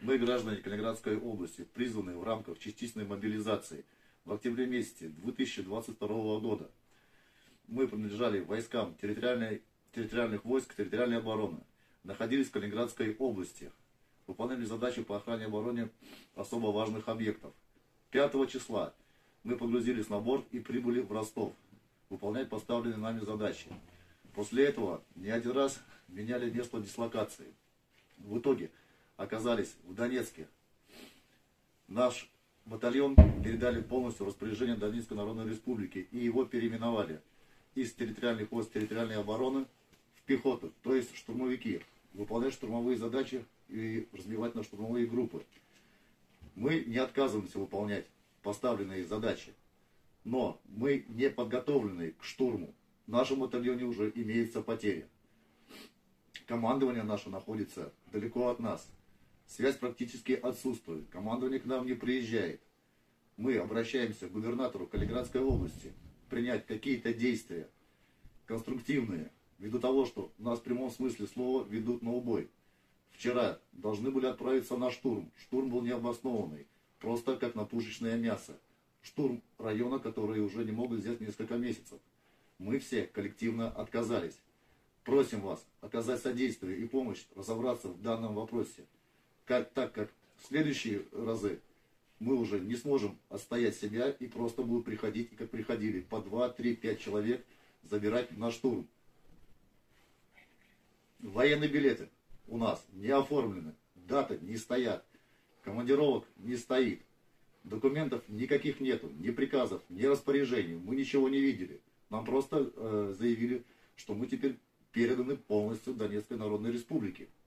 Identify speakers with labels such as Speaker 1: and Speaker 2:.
Speaker 1: Мы, граждане Калининградской области, призваны в рамках частичной мобилизации в октябре месяце 2022 года. Мы принадлежали войскам территориальных войск территориальной обороны, находились в Калининградской области, выполняли задачи по охране и обороне особо важных объектов. 5 числа мы погрузились на борт и прибыли в Ростов выполнять поставленные нами задачи. После этого не один раз меняли место дислокации. В итоге оказались в Донецке. Наш батальон передали полностью в распоряжение Донецкой Народной Республики и его переименовали из территориальных войск территориальной обороны в пехоту, то есть штурмовики, выполнять штурмовые задачи и разбивать на штурмовые группы. Мы не отказываемся выполнять поставленные задачи, но мы не подготовлены к штурму. В нашем батальоне уже имеются потери. Командование наше находится далеко от нас. Связь практически отсутствует. Командование к нам не приезжает. Мы обращаемся к губернатору Калининградской области принять какие-то действия конструктивные, ввиду того, что нас в прямом смысле слова ведут на убой. Вчера должны были отправиться на штурм. Штурм был необоснованный, просто как на пушечное мясо. Штурм района, который уже не могут взять несколько месяцев. Мы все коллективно отказались. Просим вас оказать содействие и помощь разобраться в данном вопросе, так как в следующие разы мы уже не сможем отстоять себя и просто будут приходить, как приходили, по 2, 3, 5 человек забирать на штурм. Военные билеты у нас не оформлены, даты не стоят, командировок не стоит, документов никаких нету, ни приказов, ни распоряжений, мы ничего не видели. Нам просто заявили, что мы теперь переданы полностью Донецкой Народной Республике.